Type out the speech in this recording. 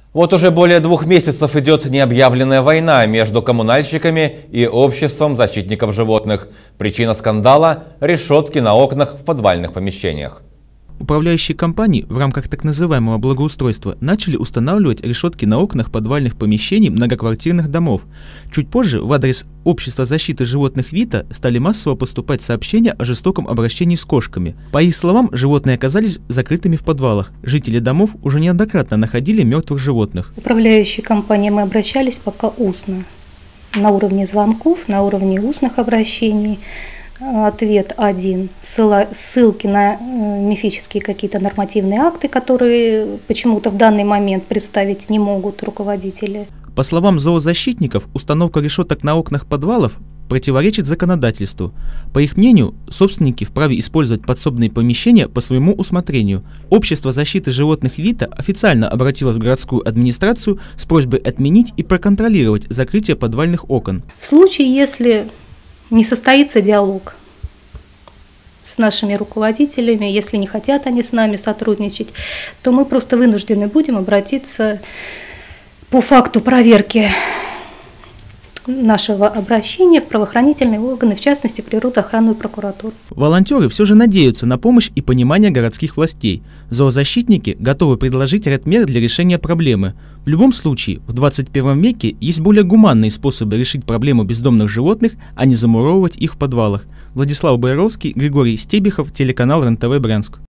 Вот уже более 2 месяцев идет необъявленная война между коммунальщиками и обществом защитников животных. Причина скандала – решетки на окнах в подвальных помещениях. Управляющие компании в рамках так называемого благоустройства начали устанавливать решетки на окнах подвальных помещений многоквартирных домов. Чуть позже в адрес Общества защиты животных ВИТА стали массово поступать сообщения о жестоком обращении с кошками. По их словам, животные оказались закрытыми в подвалах. Жители домов уже неоднократно находили мертвых животных. Управляющие компании мы обращались пока устно. На уровне звонков, на уровне устных обращений. Ответ один. Ссылки на мифические какие-то нормативные акты, которые почему-то в данный момент представить не могут руководители. По словам зоозащитников, установка решеток на окнах подвалов противоречит законодательству. По их мнению, собственники вправе использовать подсобные помещения по своему усмотрению. Общество защиты животных ВИТА официально обратилось в городскую администрацию с просьбой отменить и проконтролировать закрытие подвальных окон. В случае, если не состоится диалог с нашими руководителями, если не хотят они с нами сотрудничать, то мы просто вынуждены будем обратиться по факту проверки нашего обращения в правоохранительные органы, в частности, природоохранную прокуратуру. Волонтеры все же надеются на помощь и понимание городских властей. Зоозащитники готовы предложить ряд мер для решения проблемы. В любом случае, в 21 веке есть более гуманные способы решить проблему бездомных животных, а не замуровывать их в подвалах. Владислав Бояровский, Григорий Стебихов, телеканал РЕН-ТВ Брянск.